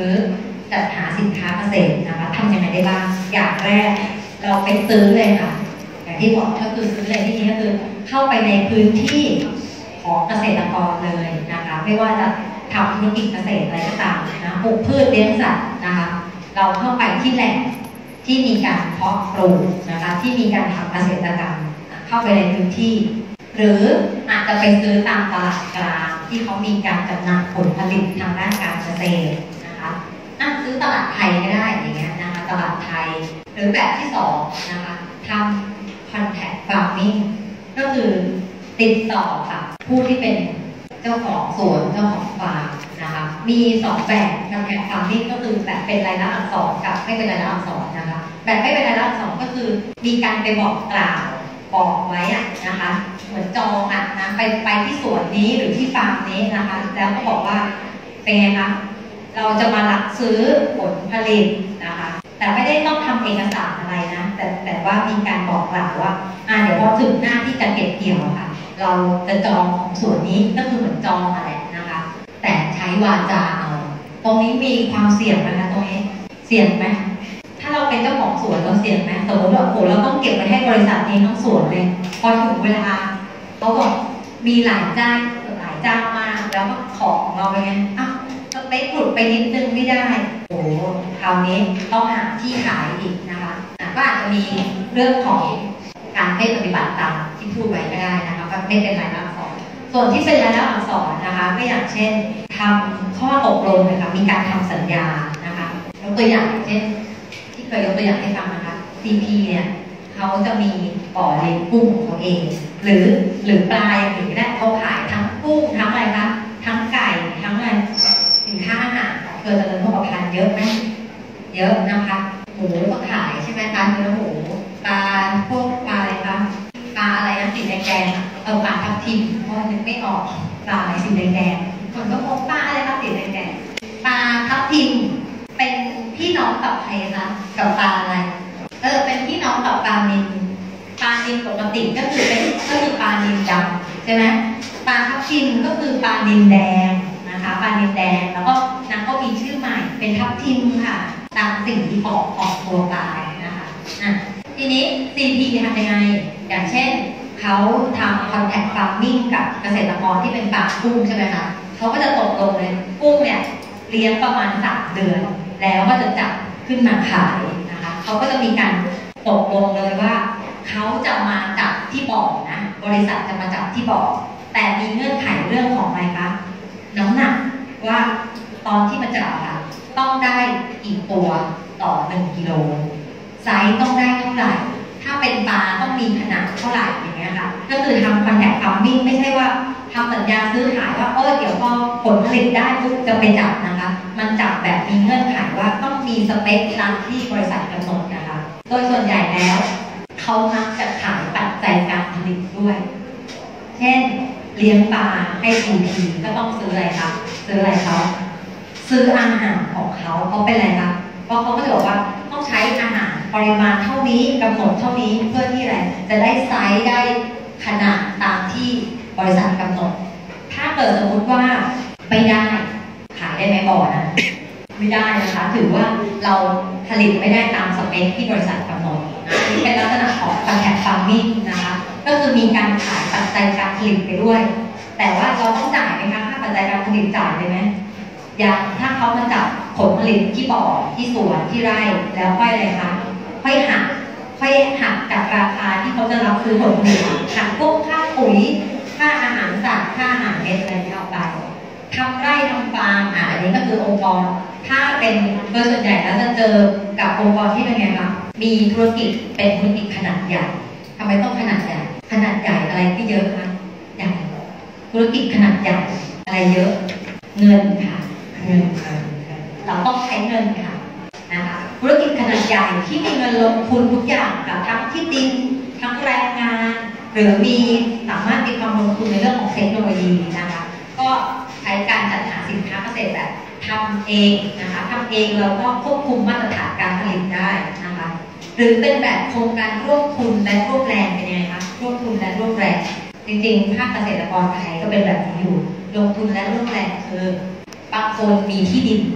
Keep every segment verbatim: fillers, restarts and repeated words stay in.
จัดหาสินค้าเกษตรนะคะทำยังไงได้บ้างอย่างแรกเราไปซื้อเลยค่ะอย่างที่บอกก็คือซื้อเลยที่นี้ก็คือเข้าไปในพื้นที่ของเกษตรกรเลยนะคะไม่ว่าจะทำธุรกิจเกษตรอะไรก็ตามนะปลูกพืชเลี้ยงสัตว์นะคะเราเข้าไปที่แหล่งที่มีการเพาะปลูกนะคะที่มีการทำเกษตรกรรมเข้าไปในพื้นที่หรืออาจจะไปซื้อตามตลาดกลางที่เขามีการจำหน่ายผลผลิตทางด้านการเกษตรนะคะนั่งซื้อตลาดไทยก็ได้อย่างเงี้ยนะคะตลาดไทยหรือแบบที่สองนะคะทำ contact farming ก็คือติดต่อกับผู้ที่เป็นเจ้าของสวนเจ้าของฟาร์มนะคะมีสองแบบ contact farming ก็คือแบบเป็นรายลักษณ์อักษรกับไม่เป็นรายลักษณ์อักษรนะคะแบบไม่เป็นรายลักษณ์อักษรก็คือมีการไปบอกกล่าวบอกไว้อะนะคะเหมือนจองอะนะไปไปที่สวนนี้หรือที่ฟาร์มนี้นะคะแล้วก็บอกว่าเป็นไงคะเราจะมารับซื้อผลผลิตนะคะแต่ไม่ได้ต้องทำเอกสารอะไรนะแต่แต่ว่ามีการบอกกล่าวว่าอ่าเดี๋ยวพอถึงหน้าที่จะเก็บเกี่ยวค่ะเราจะจองของส่วนนี้ก็คือเหมือนจองอะไรนะคะแต่ใช้วาจาเอาตรงนี้มีความเสี่ยงไหมคะตรงนี้เสี่ยงไหมถ้าเราเป็นเจ้าของสวนเราเสี่ยงไหมสมมติว่าโอ้เราต้องเก็บไว้ให้บริษัทนี้ทั้งสวนเลยพอถึงเวลาเขาบอกมีหลายเจ้าหลายเจ้ามากแล้วก็ของเราไปไงอ้าวสเปคหลุดไปนิดนึงไม่ได้โอ้คราวนี้ต้องหาที่ขายอีกนะคะก็อาจจะมีเรื่องของการไม่ปฏิบัติตามที่พูดไว้ก็ได้นะคะก็ไม่เป็นรายลักษณ์อักษรส่วนที่เป็นรายลักษณ์อักษรนะคะก็อย่างเช่นทำข้อตกลงนะคะมีการทำสัญญานะคะยกตัวอย่างเช่นที่เคยยกตัวอย่างให้ฟังนะคะ ซี พี เนี่ยเขาจะมีบ่อเลี้ยงกุ้งของเขาเองหรือหรือปลาอย่างอื่นก็ได้เขาขายทั้งกุ้งทั้งอะไรคะทั้งไก่ทั้งอะไรสินค้าอาหารของเครือเจริญโภคภัณฑ์เยอะไหมเยอะนะคะหมูก็ขายใช่ไหมคะเนื้อหมูปลาพวกปลาอะไรคะปลาอะไรนะสีแดงๆเออปลาทับทิมเพราะนึกไม่ออกปลาอะไรสีแดงๆคนก็พบปลาอะไรคะสีแดงๆปลาทับทิมเป็นพี่น้องกับใครคะกับปลาอะไรเออเป็นพี่น้องกับปลานิลปลานิลปกติก็คือเป็นก็คือปลานิลดำใช่ไหมปลาทับทิมก็คือปลานิลแดงนะคะปลานิลแดงแล้วก็นางก็มีชื่อใหม่เป็นทับทิมค่ะตามสิ่งที่ออกออกตัวปลานะคะอ่ะทีนี้ ซี พี ทำยังไงอย่างเช่นเขาทำ contact farming กับเกษตรกรที่เป็นฟาร์มกุ้งใช่ไหมคะเขาก็จะตกลงเลยกุ้งเนี่ยเลี้ยงประมาณสามเดือนแล้วก็จะจับขึ้นมาขายนะคะเขาก็จะมีการตกลงเลยว่าเขาจะมาจับที่บ่อนะบริษัทจะมาจับที่บ่อแต่มีเงื่อนไขเรื่องของอะไรคะน้ำหนักว่าตอนที่มาจับค่ะต้องได้กี่ตัวต่อหนึ่งกิโลไซส์ต้องได้เท่าไหร่ถ้าเป็นปลาต้องมีขนาดเท่าไหร่อย่างเงี้ยค่ะก็คือทำ contact farming ไม่ใช่ว่าทำสัญญาซื้อขายว่าเออเดี๋ยวพอผลผลิตได้ปุ๊บจะไปจับนะคะมันจับแบบมีเงื่อนไขว่าต้องมีสเปคตามที่บริษัทกำหนดนะคะโดยส่วนใหญ่แล้วเขามักจะขายปัจจัยการผลิตด้วยเช่นเลี้ยงปลาให้ ซี พี ก็ต้องซื้ออะไรคะซื้ออะไรเขาซื้ออาหารของเขาเขาเป็นอะไรคะเพราะเขาก็จะบอกว่าต้องใช้อาหารปริมาณเท่านี้กำหนดเท่านี้เพื่อที่อะไรจะได้ไซส์ได้ขนาดตามที่บริษัทกำหนดถ้าเกิดสมมติว่าไม่ได้ขายได้ไหมบ่อนะไม่ได้นะคะถือว่าเราผลิตไม่ได้ตามสเปคที่บริษัทกำหนดนะนี่เป็นลักษณะของ contact farming นะคะก็คือมีการขายปัจจัยการผลิตไปด้วยแต่ว่าเราต้องจ่ายไหมคะค่าปัจจัยการผลิตจ่ายเลยไหมอย่างถ้าเขามาจับผลผลิตที่บ่อที่สวนที่ไร่แล้วค่อยอะไรคะค่อยหักค่อยหักจากราคาที่เขาจะรับซื้อผลผลิตหักพวกค่าปุ๋ยค่าอาหารสัตว์ค่าอาหารเม็ดอะไรที่เอาไปทำไร่ทำฟาร์มอ่ะอันนี้ก็คือองค์กรถ้าเป็นโดยส่วนใหญ่แล้วจะเจอกับองค์กรที่เป็นไงคะมีธุรกิจเป็นธุรกิจขนาดใหญ่ทำไมต้องขนาดใหญ่ขนาดใหญ่อะไรที่เยอะคะอย่างธุรกิจขนาดใหญ่อะไรเยอะเงินค่ะเงินค่ะเราต้องใช้เงินค่ะนะคะธุรกิจขนาดใหญ่ที่มีเงินลงทุนทุกอย่างค่ะทั้งที่ดินทั้งแรงงานหรือมีสามารถมีความลงทุนในเรื่องของเทคโนโลยีนะคะก็ใช้การจัดหาสินค้าเกษตรแบบทำเองนะคะทำเองเราก็ควบคุมมาตรฐานการผลิตได้นะคะหรือเป็นแบบโครงการร่วมทุนและร่วมแรงเป็นยังไงคะร่วมทุนและร่วมแรงจริงๆภาคเกษตรกรไทยก็เป็นแบบนี้อยู่ลงทุนและร่วมแรงคือบางคนมีที่ดิน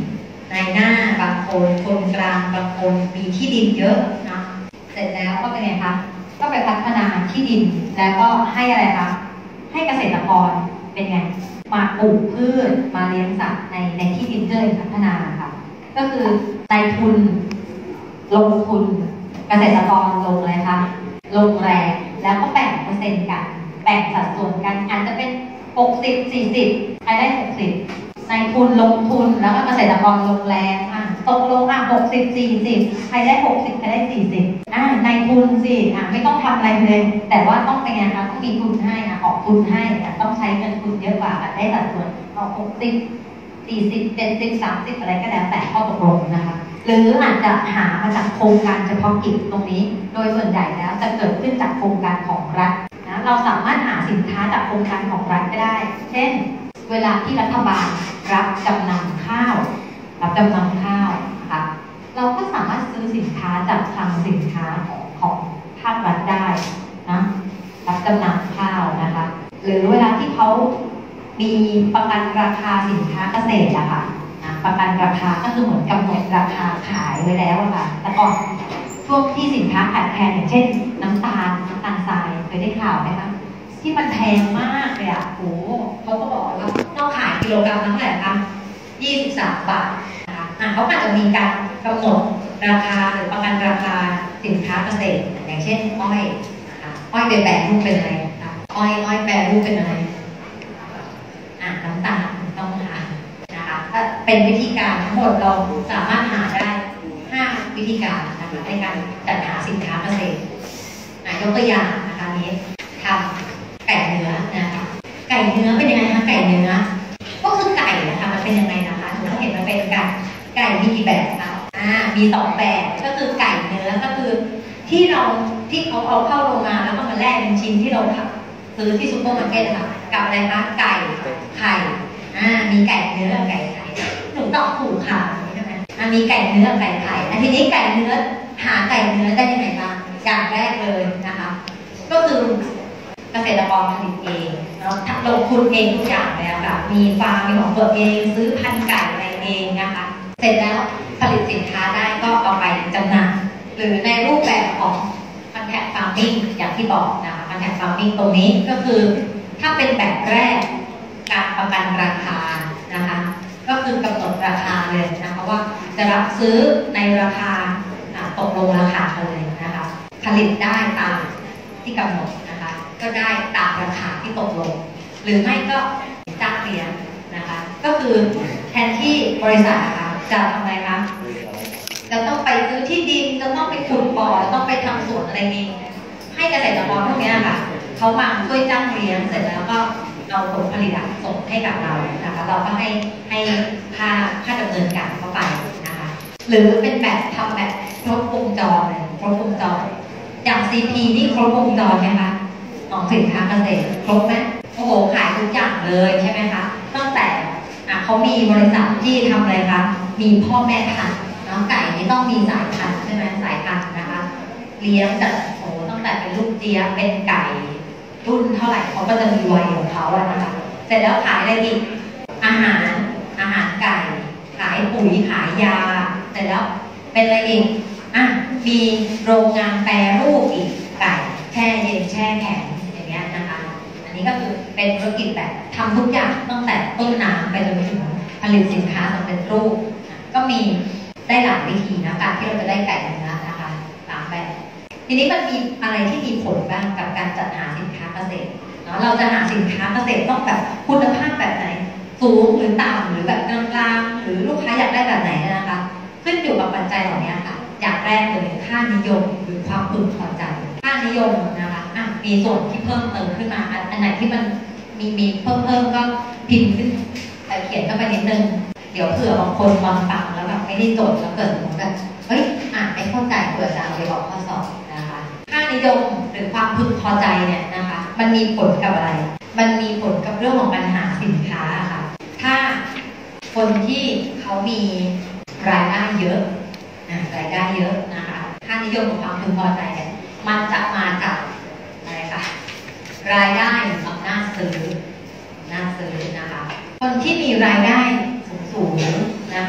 นายหน้าบางคนคนกลางบางคนมีที่ดินเยอะนะเสร็จแล้วก็เป็นไงคะก็ไปพัฒนาที่ดินแล้วก็ให้อะไรคะให้เกษตรกรเป็นไงมาปลูกพืชมาเลี้ยงสัตว์ในในที่ดินที่เลยพัฒนาค่ะก็คือนายทุนลงทุนเกษตรกรลงอะไรคะลงแรงแล้วก็แบ่งเปอร์เซ็นต์กันแบ่งสัดส่วนกันอาจจะเป็นหกสิบ สี่สิบใครได้หกสิบนายทุนลงทุนแล้วก็เกษตรกรลงแรงอ่ะตกลงอ่ะหกสิบ สี่สิบใครได้หกสิบใครได้สี่สิบอ่ะนายทุนสิอ่ะไม่ต้องทำอะไรเลยแต่ว่าต้องเป็นไงคะต้องมีทุนให้อ่ะออกทุนให้อ่ะต้องใช้เงินทุนเยอะกว่าได้สัดส่วนออกหกสิบ สี่สิบ เจ็ดสิบ สามสิบอะไรก็แล้วแต่ข้อตกลงนะคะหรืออาจจะหามาจากโครงการเฉพาะกิจตรงนี้โดยส่วนใหญ่แล้วจะเกิดขึ้นจากโครงการของรัฐนะเราสามารถหาสินค้าจากโครงการของรัฐก็ได้เช่นเวลาที่รัฐบาลรับจำนำข้าวรับจำนำข้าวนะคะเราก็สามารถซื้อสินค้าจากคลังสินค้าของของภาครัฐได้นะรับจำนำข้าวนะคะหรือเวลาที่เขามีประกันราคาสินค้าเกษตรอะค่ะนะประกันราคาก็คือเหมือนกำหนดราคาขายไว้แล้วอะค่ะแต่ก่อนช่วงที่สินค้าขาดแคลนอย่างเช่นน้ำตาลน้ำตาลทรายเคยได้ข่าวไหมคะที่มันแพงมากเลยอะโอ้เขาก็บอกว่าต้องขายกิโลกรัมละเท่าไหร่คะยี่สิบสามบาทนะคะอ่ะเขาอาจจะมีการกำหนดราคาหรือประกันราคาสินค้าเกษตรอย่างเช่นอ้อยนะคะอ้อยแปรรูปเป็นอะไรคะอ้อยอ้อยแปรรูปเป็นอะไรน้ำตาลต้องหานะคะถ้าเป็นวิธีการทั้งหมดเราสามารถหาได้ห้าวิธีการนะคะในการจัดหาสินค้าเกษตรยกตัวอย่างนะคะนี้ทำไก่เนื้อนะคะไก่เนื้อเป็นยังไงคะไก่เนื้อก็คือไก่นะคะมันเป็นยังไงนะคะหนูเห็นมันเป็นไก่ไก่มีกี่แบบคะอ่ามีสองแบบก็คือไก่เนื้อก็คือที่เราที่เขาเอาเข้าโรงงานแล้วก็มาแล่เป็นชิ้นที่เราซื้อที่ซุปเปอร์มาร์เก็ตค่ะกับอะไรคะไก่ไข่อ่ามีไก่เนื้อไก่ไข่หนูตอบถูกค่ะใช่ไหมอ่ามีไก่เนื้อไก่ไข่อันทีนี้ไก่เนื้อหาไก่เนื้อได้ยังไงบ้างอย่างแรกเลยนะคะก็คือเกษตรกรผลิตเองเนาะลงทุนเองทุกอย่างแล้วค่ะมีฟาร์มมีของตัวเองซื้อพันธุ์ไก่อะไรเองนะคะเสร็จแล้วผลิตสินค้าได้ก็เอาไปจำหน่ายหรือในรูปแบบของContact Farming อย่างที่บอกนะคะ Contact Farming ตรงนี้ก็คือถ้าเป็นแบบแรกการประกันราคานะคะก็คือกำหนดราคาเลยนะคะว่าจะรับซื้อในราคาตกลงราคาเลยนะคะผลิตได้ตามที่กำหนดนะคะก็ได้ตามราคาที่ตกลงหรือไม่ก็จ้างเลี้ยงนะคะก็คือแทนที่บริษัทนะคะจะทำอะไรคะจะต้องไปซื้อที่ดินจะต้องไปขุดบ่อจะต้องไปทำสวนอะไรเองให้เกษตรกรพวกนี้ค่ะเขามาช่วยจ้างเลี้ยงเสร็จแล้วก็เอาผลผลิตส่งให้กับเรานะคะเราก็ให้ให้ค่าค่าดำเนินการเข้าไปนะคะหรือเป็นแบบทำแบบครบวงจรเลยครบวงจรอย่าง ซี พี นี่ครบวงจรไหมคะของสินค้าเกษตรครบไหมโอ้โหขายทุกอย่างเลยใช่ไหมคะตั้งแต่เขามีบริษัทที่ทำอะไรคะมีพ่อแม่พันธุ์น้องไก่นี่ต้องมีสายพันธุ์ใช่ไหมสายพันธุ์นะคะเลี้ยงจากโอ้ตั้งแต่เป็นลูกเจี๊ยบเป็นไก่รุ่นเท่าไหร่เขาก็จะมีวัยของเขาอะนะคะเสร็จแล้วขายอะไรอีกอาหารอาหารไก่ขายปุ๋ยขายยาเสร็จแล้วเป็นอะไรอีกอ่ะมีโรงงานแปรรูปอีกไก่แช่เย็นแช่แข็งอย่างเงี้ยนะคะอันนี้ก็คือเป็นธุรกิจแบบทำทุกอย่างตั้งแต่ต้นน้ำไปจนถึงผลิตสินค้าสำเร็จรูปก็มีได้หลายวิธีนะการที่เราจะได้ไก่เนื้อนะคะสามแบบทีนี้มันมีอะไรที่มีผลบ้างกับการจัดหาสินค้าเกษตรเนาะเราจะหาสินค้าเกษตรต้องแบบคุณภาพแบบไหนสูงหรือต่ำหรือแบบกลางๆหรือลูกค้าอยากได้แบบไหนนะคะขึ้นอยู่กับปัจจัยเหล่านี้ค่ะอย่างแรกเลยค่านิยมหรือความพึงพอใจค่านิยมนะคะอ่ะมีส่วนที่เพิ่มเติมขึ้นมาอันไหนที่มันมีมีเพิ่มเพิ่มก็พิมพ์ขึ้นเขียนเข้าไปนิดนึงเดี๋ยวเผื่อบางคนฟังฟังแล้วแบบไม่ได้จดแล้วเกิดสมมติแบบเฮ้ยอ่านไม่เข้าใจเผื่อจะเอาไปบอกข้อสอบนะคะค่านิยมหรือความพึงพอใจเนี่ยนะคะมันมีผลกับอะไรมันมีผลกับเรื่องของปัญหาสินค้าค่ะถ้าคนที่เขามีรายได้เยอะรายได้เยอะนะคะค่านิยมกับความพึงพอใจเนี่ยมันจะมาจากอะไรคะรายได้หรืออำนาจซื้ออำนาจซื้อนะคะคนที่มีรายได้สูงๆนะคะแสด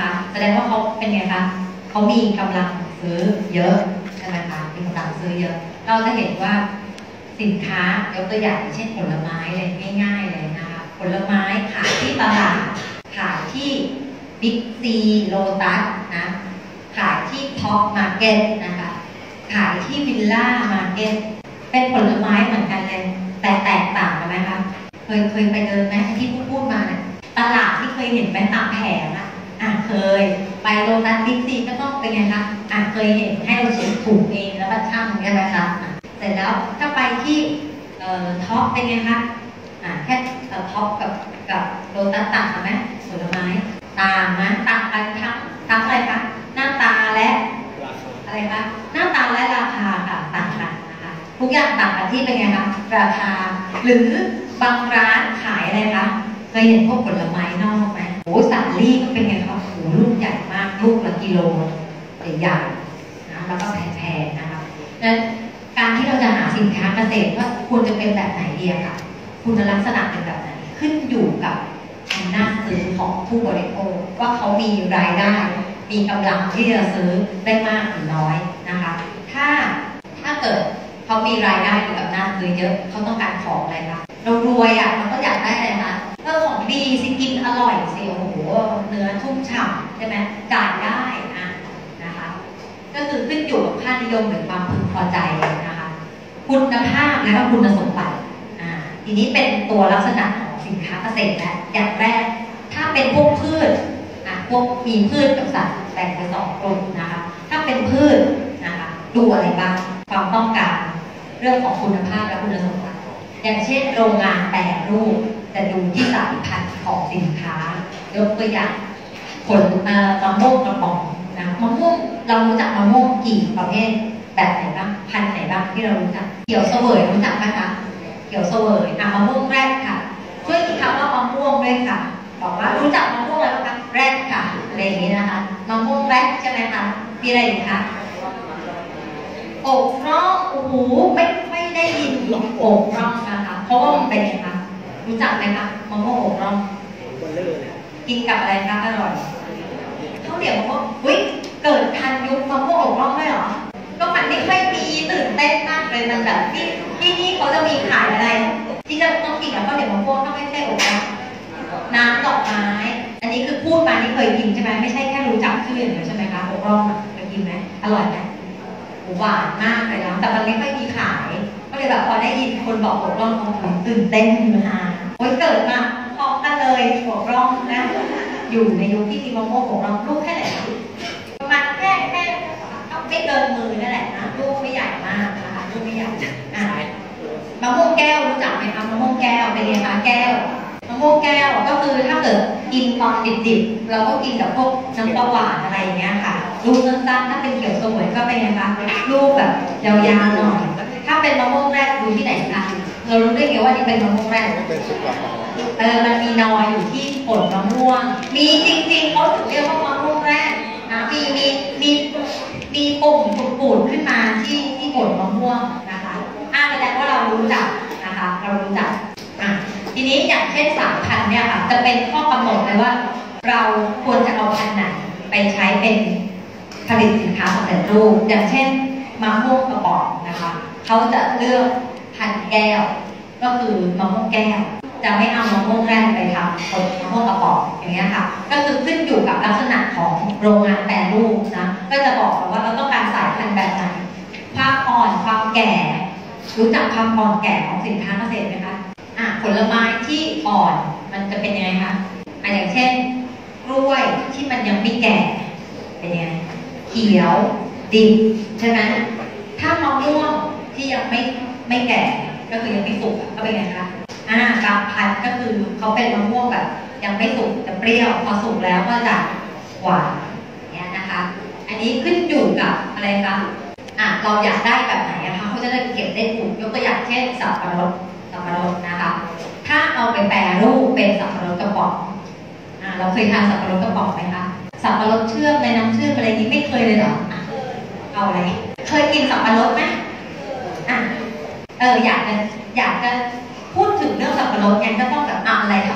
ดงว่าเขาเป็นไงคะเขามีกำลังซื้อเยอะใช่ไหมคะมีกำลังซื้อเยอะเราจะเห็นว่าสินค้ายกตัวอย่างเช่นผลไม้เลยง่ายๆเลยนะคะผลไม้ขายที่ตลาดขายที่บิ๊กซีโลตัสนะขายที่ท็อปมาร์เก็ตนะคะขายที่วิลล่ามาร์เก็ตเป็นผลไม้เหมือนกันเลยแต่แตกต่างกันไหมคะเคยเคยไปเดินไหมที่พูดพูดมาเนี่ยตลาดที่เคยเห็นไหมตามแผงอะอ่ะเคยไปโลตัสบิ๊กซีก็ต้องเป็นไงคะอ่ะเคยเห็นให้เราเช็คถุงเองแล้วก็ชั่งใช่ไหมคะเสร็จแล้วถ้าไปที่เอ่อท็อปเป็นไงคะอ่ะแค่ท็อปกับกับโลตัสต่างกันไหมผลไม้ต่างนะต่างกันทั้งทั้งอะไรคะหน้าตาและอะไรคะหน้าตาและราคาค่ะต่างกันนะคะทุกอย่างต่างกันที่เป็นไงคะราคาหรือบางร้านขายอะไรคะเคยเห็นพวกผลไม้นอกไหมโอ้สาลี่ก็เป็นไงคะโอ้ลูกใหญ่มากลูกละกิโลใหญ่ๆนะแล้วก็แพงๆนะคะนั้นการที่เราจะหาสินค้าเกษตรว่าควรจะเป็นแบบไหนดีค่ะคุณลักษณะเป็นแบบไหนขึ้นอยู่กับอำนาจซื้อของผู้บริโภคว่าเขามีรายได้มีกำลังที่จะซื้อได้มากหรือน้อยนะคะถ้าถ้าเกิดเขามีรายได้มีอำนาจซื้อเยอะเขาต้องการของอะไรคะเรารวยอ่ะมันก็อยากได้อะไรคะเออของดีสิกินอร่อยสิโอ้โหเนื้อชุ่มฉ่ำใช่ไหมจ่ายได้อ่ะนะคะก็คือขึ้นอยู่กับค่านิยมหรือความพึงพอใจนะคะคุณภาพและก็คุณสมบัติอ่าทีนี้เป็นตัวลักษณะของสินค้าเกษตรและอย่างแรกถ้าเป็นพวกพืชอ่ะพวกมีพืชกับสัตว์แบ่งเป็นสองกลุ่มนะคะถ้าเป็นพืชนะคะดูอะไรบ้างความต้องการเรื่องของคุณภาพและคุณสมบัติอย่างเช่นโรงงานแปรรูปจะดูที่สายพันธุ์ของสินค้ายกตัวอย่างผลมะม่วงกระป๋องนะมะม่วงเรารู้จักมะม่วงกี่ประเภทแบบไหนบ้างพันธุ์ไหนบ้างที่เรารู้จักเขียวเสวยรู้จักไหมคะเขียวเสวยอ่ะมะม่วงแรดค่ะช่วยคิดคำว่ามะม่วงด้วยค่ะบอกว่ารู้จักมะม่วงอะไรบ้างคะแรดค่ะอะไรอย่างนี้นะคะมะม่วงแรดใช่ไหมคะมีอะไรอีกคะอกร่องโอ้โหไม่ไม่ได้ยินอกร่องนะคะเพราะว่ามันเป็นไงคะรู้จักไหมคะมะม่วงอกร่องกินกับอะไรคะอร่อยเขาเดี๋ยวบอกว่าอุ้ยเกิดทันยุคมะม่วงอกร่องไหมหรอก็มันไม่ค่อยมีตื่นเต้นมากเลยมันแบบที่ที่นี่เขาจะมีขายอะไรที่จะต้องกินกับข้าวเหนียวมะม่วงถ้าไม่ใช่อกร่องน้ำดอกไม้อันนี้คือพูดมานี่เคยกินใช่ไหมไม่ใช่แค่รู้จักชื่ออย่างเดียวใช่ไหมคะอกร่องเคยกินไหมอร่อยไหมหวานมากเลยนะแต่มันไม่ค่อยมีขายก็เลยแบบพอได้ยินคนบอกอกร่องผมตื่นเต้นมาโอ๊ยเกิดมาพร้อมกันเลยอกร่องนะอยู่ในยุคที่มีมะม่วงอกร่องลูกแค่ไหนประมาณแค่แค่ไม่เกินมือนั่นแหละนะลูกไม่ใหญ่มากนะคะลูกไม่ใหญ่อ่ะมะม่วงแก้วรู้จักไหมคะมะม่วงแก้วเป็นไงคะแก้วมะม่วงแก้วก็คือถ้าเกิดกินตอนดิบๆเราก็กินกับพวกน้ำปลาหวานอะไรอย่างเงี้ยค่ะลูกสั้นๆถ้าเป็นเขียวสวยก็เป็นไงคะลูกแบบยาวๆหน่อยถ้าเป็นมะม่วงแรดดูที่ไหนคะเรารู้ได้ไงว่านี่เป็นมะม่วงแรดเออมันมีนอยอยู่ที่ผลมะม่วงมีจริงๆเขาถึงเรียกว่ามะม่วงแรดนะมีมีมีมีปุ่มปูดขึ้นมาที่ที่ผลมะม่วงนะคะอ่าแสดงว่าเรารู้จักนะคะเรารู้จักอ่ะทีนี้อย่างเช่นสามพันเนี่ยค่ะจะเป็นข้อกำหนดเลยว่าเราควรจะเอาพันธุ์ไหนไปใช้เป็นผลิตสินค้าสำเร็จรูปอย่างเช่นมะม่วงกระป๋องนะคะเขาจะเลือกพันธุ์แก้วก็คือมะม่วงแก้วจะไม่เอามะม่วงแร่ไปทำผลมะม่วงกระป๋องอย่างเงี้ยค่ะก็คือขึ้นอยู่กับลักษณะของโรงงานแปรรูปนะก็จะบอกว่าเราต้องการสายพันธุ์แบบไหนความอ่อนความแก่รู้จักความอ่อนแก่ของสินค้าเกษตรไหมคะอ่ะผลไม้ที่อ่อนมันจะเป็นยังไงคะอ่ะอย่างเช่นกล้วยที่มันยังไม่แก่เป็นยังไงเขียวดิบใช่ไหมถ้ามะม่วงที่ยังไม่ไม่แก่ก็คือยังไม่สุกก็เป็นไงคะอ่าบางพันธุ์ก็คือเขาเป็นมะม่วงแบบยังไม่สุกจะเปรี้ยวพอสุกแล้วก็จะหวานเนี่ยนะคะอันนี้ขึ้นอยู่กับอะไรคะอ่ะเราอยากได้แบบไหนนะคะเขาจะได้เก็บได้ถูกยกตัวอย่างเช่นสับปะรดสับปะรดนะคะถ้าเอาไปแปรรูปเป็นสับปะรดกระป๋องอ่าเราเคยทานสับปะรดกระป๋องไหมคะสับปะรดเชื่อมในน้ำเชื่อมอะไรนี้ไม่เคยเลยเหรอเอาอะไรเคยกินสับปะรดไหมอ่ะเอออยากจะอยากจะพูดถึงเรื่องสับปะรดเนี่ยก็ต้องแบบอะไรทำอะไรกระป๋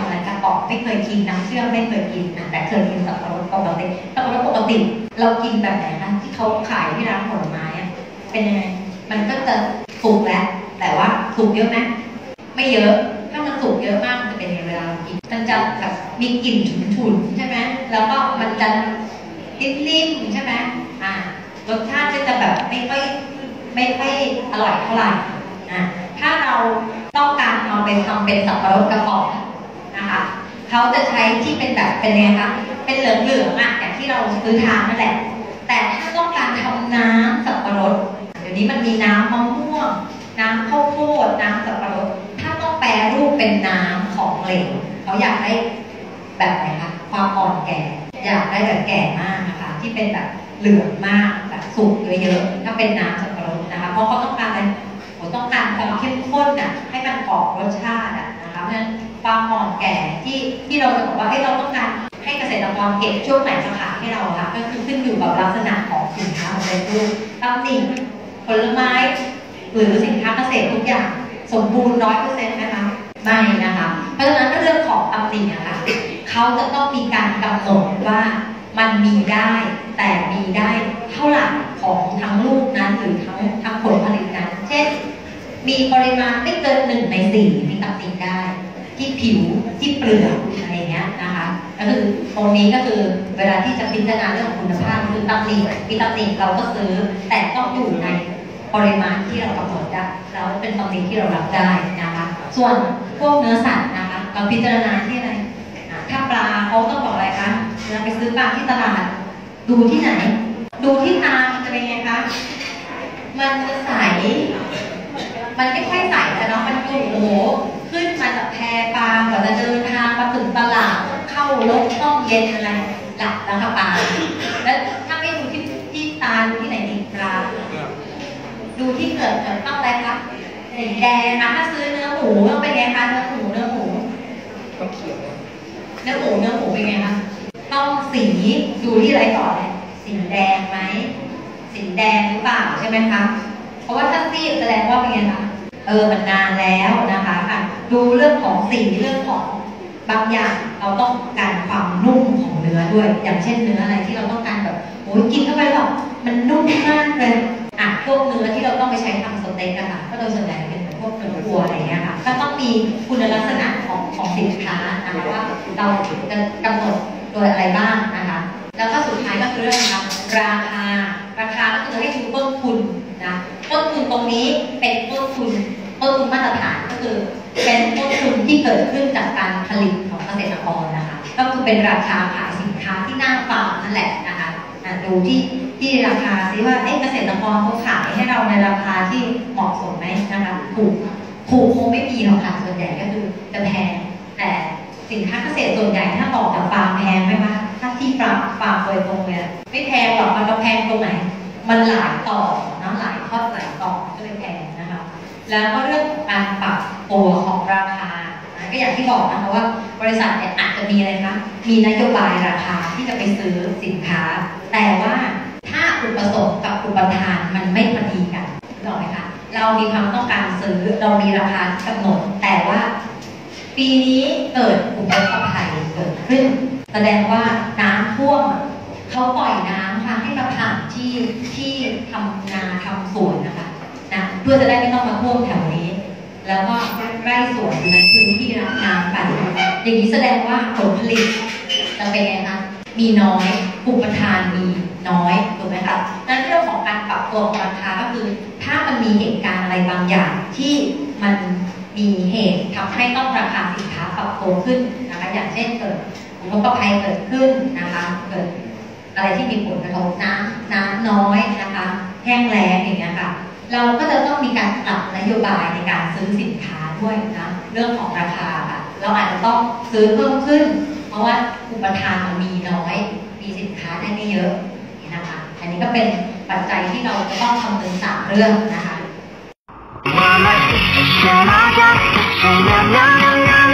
ก่อนไม่เคยกินน้ำเชื่อมไม่เคยกินแต่เคยกินสับปะรดปกติสับปะรดปกติเรากินแบบไหนคะที่เขาขายที่ร้านผลไม้เป็นยังไงมันก็จะสุกแล้วแต่ว่าสุกเยอะไหมไม่เยอะถ้ามันสุกเยอะมากมันจะเป็นยังไงเวลาเรากินมันจะแบบมีกลิ่นฉุนๆใช่ไหมแล้วก็มันจะนิ่มๆใช่ไหมอ่ารสชาติก็จะแบบไม่ค่อยไม่ค่อยอร่อยเท่าไหร่อ่าถ้าเราต้องการเอาไปทำเป็นสับปะรดกระป๋องนะคะเขาจะใช้ที่เป็นแบบเป็นไงคะเป็นเหลืองๆอ่ะอย่างที่เราซื้อทานนั่นแหละแต่ถ้าต้องการทำน้ำสับปะรดเดี๋ยวนี้มันมีน้ำมะม่วงน้ำข้าวโพดน้ำสับปะรดถ้าต้องแปรรูปเป็นน้ำของเหลวเขาอยากได้แบบไหนคะความอ่อนแก่อยากได้แบบแก่มากนะคะที่เป็นแบบเหลืองมากแบบสุกเยอะๆถ้าเป็นน้ำสับปะรดนะคะเพราะเขาต้องการอะไรเขาต้องการความเข้มข้นอ่ะให้มันออกรสชาติอ่ะนะคะเพราะฉะนั้นความอ่อนแก่ที่ที่เราจะบอกว่าให้เราต้องการให้เกษตรกรเก็บช่วงไหนมาขายให้เราค่ะก็คือขึ้นอยู่กับลักษณะของสินค้าของเป็นรูปตำหนิผลไม้หรือสินค้าเกษตรทุกอย่างสมบูรณ์ร้อยเปอร์เซ็นต์นะคะไม่นะคะเพราะฉะนั้นเรื่องของตำหนินะคะเขาจะต้องมีการกำหนดว่ามันมีได้แต่มีได้เท่าไหร่ของทั้งลูกนั้นหรือทั้งทั้งผลผลิตนั้นเช่นมีปริมาณไม่เกินหนึ่งในสี่มีตำหนิได้ที่ผิวที่เปลือกอะไรเงี้ยนะคะก็คือตรงนี้ก็คือเวลาที่จะพิจารณาเรื่องคุณภาพคือตำหนิมีตำหนิเราก็ซื้อแต่ต้องอยู่ในปริมาณที่เรากำหนดได้แล้วเป็นตำหนิที่เรารับได้นะคะส่วนพวกเนื้อสัตว์นะคะเราพิจารณาที่อะไรถ้าปลาเขาต้องบอกอะไรคะเวลาไปซื้อปลาที่ตลาดดูที่ไหนดูที่ตาจะเป็นไงคะมันจะใสมันไม่ค่อยใสแต่เนาะมันดูโอ้โหขึ้นมาจากแพปลากว่าจะเดินทางมาถึงตลาดเข้ารถห้องเย็นอะไรหลับแล้วค่ะปลาแล้วถ้าไม่ดูที่ที่ตาดูที่ไหนอีกปลาดูที่เกิดต้องอะไรคะสีแดงนะถ้าซื้อเนื้อหมูต้องเป็นไงคะเนื้อหมูเนื้อหมูต้องเขียวเนื้อหมูเนื้อหมูเป็นไงคะต้องสีดูที่อะไรก่อนเลยสีแดงไหมสีแดงหรือเปล่าใช่ไหมคะเพราะว่าถ้าซีดแสดงว่าเป็นไงคะเออมันนานแล้วนะคะอ่ะดูเรื่องของสีเรื่องของบางอย่างเราต้องการความนุ่มของเนื้อด้วยอย่างเช่นเนื้ออะไรที่เราต้องการแบบโอ้ยกินเข้าไปแบบมันนุ่มมากเลยอ่ะพวกเนื้อที่เราต้องไปใช้ทำสเต็กอะค่ะก็โดยส่วนใหญ่เป็นพวกเนื้อวัวอะไรเงี้ยค่ะก็ต้องมีคุณลักษณะของของสินค้านะคะว่าเราจะกำหนดโดยอะไรบ้างนะคะแล้วก็สุดท้ายก็คือเรื่องราคาราคาก็คือให้ดูต้นทุนนะต้นทุนตรงนี้เป็นต้นทุนต้นทุนมาตรฐานก็คือเป็นต้นทุนที่เกิดขึ้นจากการผลิตของเกษตรกรนะคะก็คือเป็นราคาขายสินค้าที่หน้าฟาร์มนั่นแหละนะคะดูที่ที่ราคาซิว่าเกษตรกรเขาขายให้เราในราคาที่เหมาะสมไหมนะคะถูกถูกคงไม่มีหรอกค่ะส่วนใหญ่ก็คือจะแพงแต่สินค้าเกษตรส่วนใหญ่ถ้าออกจากฟาร์มแพงไหมคะถ้าที่ฟาร์มฟาร์มโดยตรงเนี่ยไม่แพงหรอกมันก็แพงตรงไหนมันหลายต่อนะหลายทอดหลายต่อก็เลยแพงนะคะแล้วก็เรื่องของการปรับตัวของราคาก็อย่างที่บอกนะคะว่าบริษัทเนี่ยอาจจะมีอะไรคะมีนโยบายราคาที่จะไปซื้อสินค้าแต่ว่าถ้าอุปสงค์กับอุปทานมันไม่พอดีกันถูกไหมคะเรามีความต้องการซื้อเรามีราคาที่กำหนดแต่ว่าปีนี้เกิดอุทกภัยเกิดขึ้นแสดงว่าน้ำท่วมเขาปล่อยน้ำค่ะให้มาผ่านที่ที่ทำนาทำสวนนะคะนะเพื่อจะได้ไม่ต้องมาท่วมแถวนี้แล้วก็ไร่สวนอยู่ในพื้นที่รับน้ำไปอย่างนี้แสดงว่าผลผลิตจะเป็นไงคะมีน้อยอุปทานมีน้อยถูกไหมคะนั้นเรื่องของการปรับตัวของราคาก็คือถ้ามันมีเหตุการณ์อะไรบางอย่างที่มันมีเหตุทำให้ต้องราคาสินค้าปรับตัวขึ้นนะคะอย่างเช่นเกิดอุทกภัยเกิดขึ้นนะคะเกิดอะไรที่มีผลกระทบน้ำน้ำน้อยนะคะแห้งแล้งอย่างเงี้ยค่ะเราก็จะต้องมีการปรับนโยบายในการซื้อสินค้าด้วยนะเรื่องของราคาค่ะเราอาจจะต้องซื้อเพิ่มขึ้นเพราะว่าอุปทานมันมีน้อยมีสินค้าได้ไม่เยอะนี่นะคะอันนี้ก็เป็นปัจจัยที่เราจะต้องคำนึงสามเรื่องนะคะ